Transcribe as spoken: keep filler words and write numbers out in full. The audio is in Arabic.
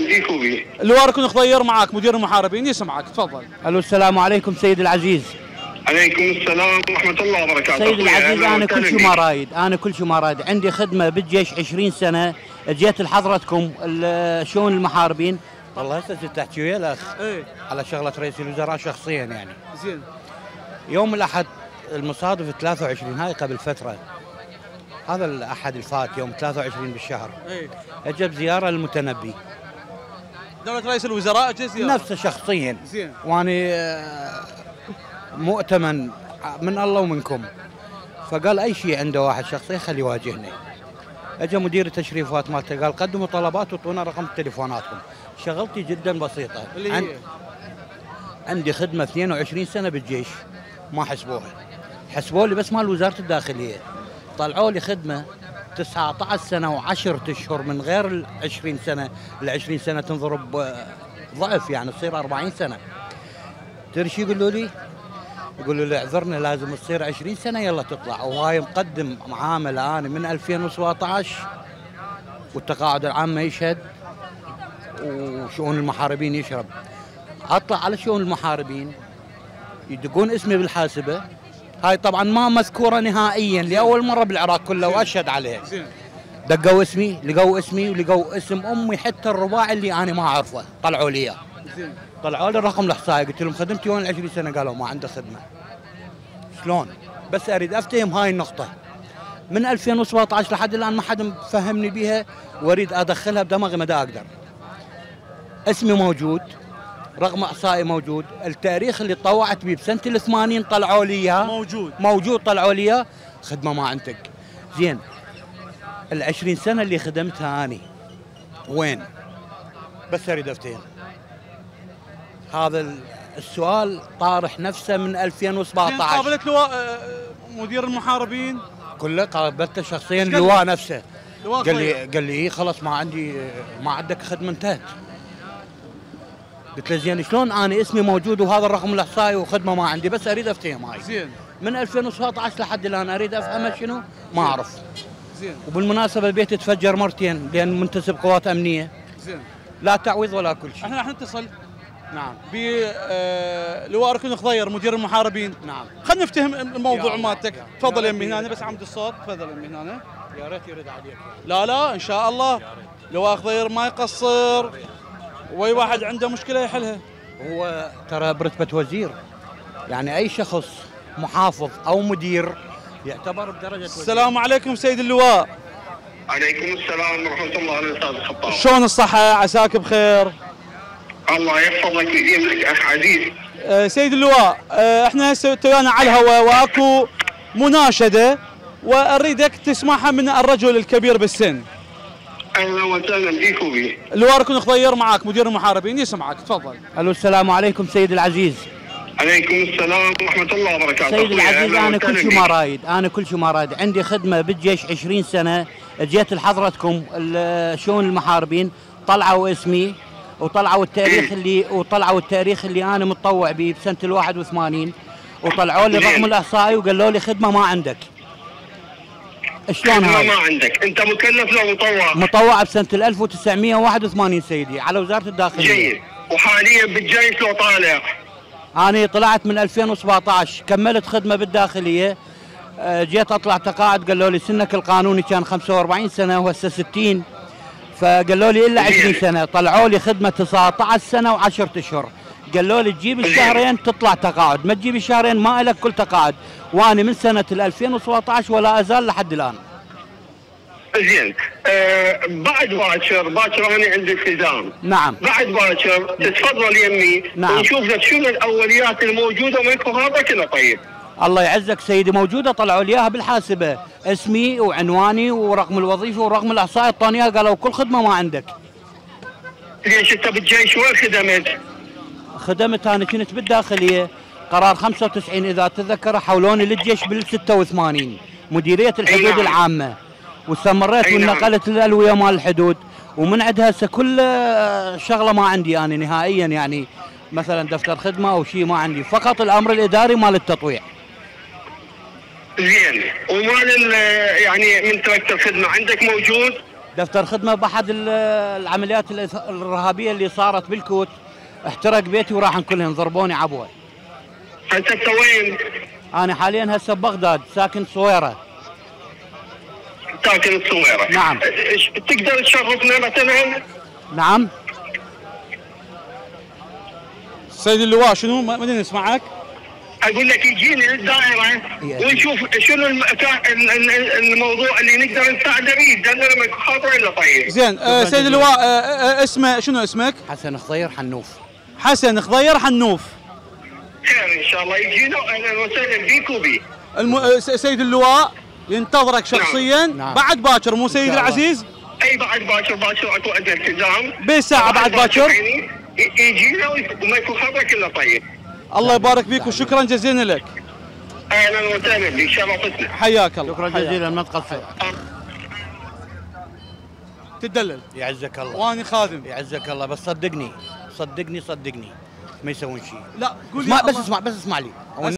نديكوا به. اللواء ركن خضير معك مدير المحاربين يسمعك، تفضل. الو السلام عليكم سيد العزيز. عليكم السلام ورحمة الله وبركاته. سيد العزيز انا كل شيء ما رايد، انا كل شيء ما رايد، عندي خدمه بالجيش عشرين سنه، جيت لحضرتكم شؤون المحاربين. والله هسه تحكي ويا الاخ ايه على شغله رئيس الوزراء شخصيا يعني. زين. يوم الاحد المصادف ثلاثة وعشرين، هاي قبل فتره، هذا الاحد الفات يوم ثلاثة وعشرين بالشهر، ايه اجت زياره للمتنبي. دولة رئيس الوزراء اجت زياره؟ نفسه شخصيا. زين. واني مؤتمن من الله ومنكم، فقال اي شيء عنده واحد شخصي خليه يواجهني. اجى مدير التشريفات مالته قال قدموا طلبات واعطونا رقم تليفوناتكم. شغلتي جدا بسيطه، اللي عن... هي عندي خدمه اثنين وعشرين سنه بالجيش ما حسبوها، حسبوا لي بس مال وزاره الداخليه، طلعوا لي خدمه تسعة عشر سنه وعشرة اشهر من غير ال عشرين سنه، ال عشرين سنه تنضرب ضعف يعني تصير أربعين سنه. تدري شو يقولوا لي؟ يقولوا لي اعذرنا لازم تصير عشرين سنه يلا تطلع، وهاي مقدم معامله انا من ألفين وسبعة عشر والتقاعد العام ما يشهد وشؤون المحاربين يشرب. اطلع على شؤون المحاربين يدقون اسمي بالحاسبه، هاي طبعا ما مذكوره نهائيا لاول مره بالعراق كله واشهد عليها. دقوا اسمي، لقوا اسمي ولقوا اسم امي حتى الرباعي اللي انا ما اعرفه، طلعوا لي اياه. طلعوا لي الرقم الاحصائي، قلت لهم خدمتي وين عشرين سنه؟ قالوا ما عنده خدمه. شلون؟ بس اريد افتهم هاي النقطه. من ألفين وسبعة عشر لحد الان ما حد فهمني بها واريد ادخلها بدماغي ما دا اقدر. اسمي موجود، رقم احصائي موجود، التاريخ اللي طوعت به بسنه الثمانين طلعوا لي اياه موجود موجود طلعوا لي اياه، خدمه ما عندك. زين ال عشرين سنه اللي خدمتها اني وين؟ بس اريد افتهم. هذا السؤال طارح نفسه من ألفين وسبعة عشر. قابلت لواء مدير المحاربين؟ كله قابلته شخصيا اللواء نفسه. لواء قال لي قال لي إيه خلاص ما عندي ما عندك خدمه انتهت. قلت له زين شلون انا اسمي موجود وهذا الرقم الاحصائي وخدمه ما عندي؟ بس اريد افتهم هاي. زين. من ألفين وسبعة عشر لحد الان اريد افهمها شنو؟ ما اعرف. زين. وبالمناسبه البيت تفجر مرتين لان منتسب قوات امنيه. زين. لا تعويض ولا كل شيء. احنا راح نتصل نعم بلواء ركن خضير مدير المحاربين. نعم. خلينا نفتهم الموضوع مالتك. تفضل يمي هنا بس عمد الصوت، تفضل يمي هنا. يا ريت يرد عليك. لا لا ان شاء الله لواء خضير ما يقصر، واي واحد عنده مشكله يحلها. هو ترى برتبه وزير، يعني اي شخص محافظ او مدير يعتبر بدرجه وزير. السلام عليكم سيد اللواء. عليكم السلام ورحمة الله أستاذ الخطاب. شلون الصحة؟ عساك بخير. الله يحفظك ويديمك أخ عزيز. أه سيد اللواء، أه احنا هسه تونا على الهواء واكو مناشدة واريدك تسمعها من الرجل الكبير بالسن. أهلا وسهلا بيكم به. اللواء ركن خضير معك مدير المحاربين يسمعك، تفضل. الو السلام عليكم سيد العزيز. عليكم السلام ورحمة الله وبركاته. سيد العزيز انا كل شيء ما رايد، انا كل شيء ما رايد، عندي خدمه بالجيش عشرين سنه، جيت لحضرتكم شؤون المحاربين، طلعوا اسمي وطلعوا التاريخ اللي وطلعوا التاريخ اللي انا متطوع به بسنه ال واحد وثمانين، وطلعوا لي الرقم الاحصائي وقالوا لي خدمه ما عندك. شلون هذا؟ ما عندك، انت مكلف لو مطوع؟ مطوع بسنه ال ألف وتسعمئة وواحد وثمانين سيدي على وزاره الداخليه. جيد، وحاليا بالجيش لو طالع؟ أنا طلعت من ألفين وسبعة عشر، كملت خدمة بالداخلية، جيت أطلع تقاعد قالوا لي سنك القانوني كان خمسة وأربعين سنة وهسه ستين، فقالوا لي إلا عشرين سنة، طلعوا لي خدمة تسعة عشر سنة وعشرة أشهر، قالوا لي تجيب الشهرين تطلع تقاعد، ما تجيب الشهرين ما إلك كل تقاعد، وأنا من سنة ألفين وسبعة عشر ولا أزال لحد الآن. زين، آه بعد باكر، باكر انا عندي التزام. نعم. بعد باكر تتفضل يمي. نعم. ونشوف لك شنو الاوليات الموجوده وماكو هذا كله. طيب. الله يعزك سيدي، موجوده طلعوا لي اياها بالحاسبه، اسمي وعنواني ورقم الوظيفه ورقم الاحصائي، اعطوني اياها قالوا كل خدمه ما عندك. ليش انت بالجيش وين خدمت؟ خدمت انا كنت بالداخليه، قرار خمسة وتسعين اذا تتذكر، حولوني للجيش بال ستة وثمانين مديريه الحدود نعم. العامه، واستمريت ونقلت للالويه مال الحدود، ومن عندها هسه كل شغله ما عندي انا نهائيا، يعني مثلا دفتر خدمه او شيء ما عندي، فقط الامر الاداري مال التطويع. زين، ومال يعني من تركت الخدمه عندك موجود؟ دفتر خدمه باحد ال- العمليات الإث- الارهابيه اللي صارت بالكوت، احترق بيتي وراح كلهم ضربوني عبوه. انت وين؟ انا حاليا هسه ببغداد ساكن صويره. ساكن الصويره. نعم. إيش- تقدر تشرفنا مثلا؟ نعم. سيد اللواء شنو ما بدنا نسمعك؟ اقول لك يجيني للدائره ونشوف شنو المكان ال- ال- الموضوع اللي نقدر نساعده فيه، لان انا ما خاطر الا طيب. زين آه سيد اللواء آه آه اسمه شنو اسمك؟ حسن خضير حنوف. حسن خضير حنوف. خير ان شاء الله يجينا، واهلا وسهلا بيك وبي. الم... آه، س- سيد اللواء ينتظرك شخصيا نعم. بعد باكر مو إن سيد شاء الله. العزيز؟ اي بعد باكر باكر اكو عندنا التزام. بالساعة بعد باكر؟ يعني ي- يجينا وما يكون خاطرك الا طيب. الله يبارك فيك وشكرا جزيلا لك. اهلا وسهلا بك، شرفتنا. حياك الله. شكرا حياك. جزيلا ما تقصر. تدلل يعزك الله. واني خادم. يعزك الله، بس صدقني صدقني صدقني ما يسوون شيء. لا قول اسمع يا بس الله. اسمع بس اسمع لي.